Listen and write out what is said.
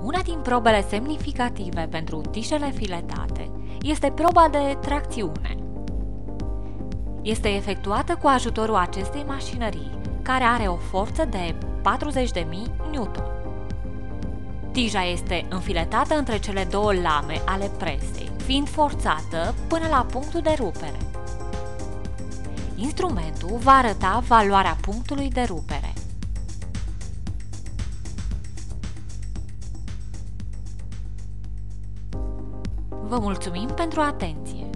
Una din probele semnificative pentru tișele filetate este proba de tracțiune. Este efectuată cu ajutorul acestei mașinării, care are o forță de 40.000 N. Tija este înfiletată între cele două lame ale presei, fiind forțată până la punctul de rupere. Instrumentul va arăta valoarea punctului de rupere. Vă mulțumim pentru atenție!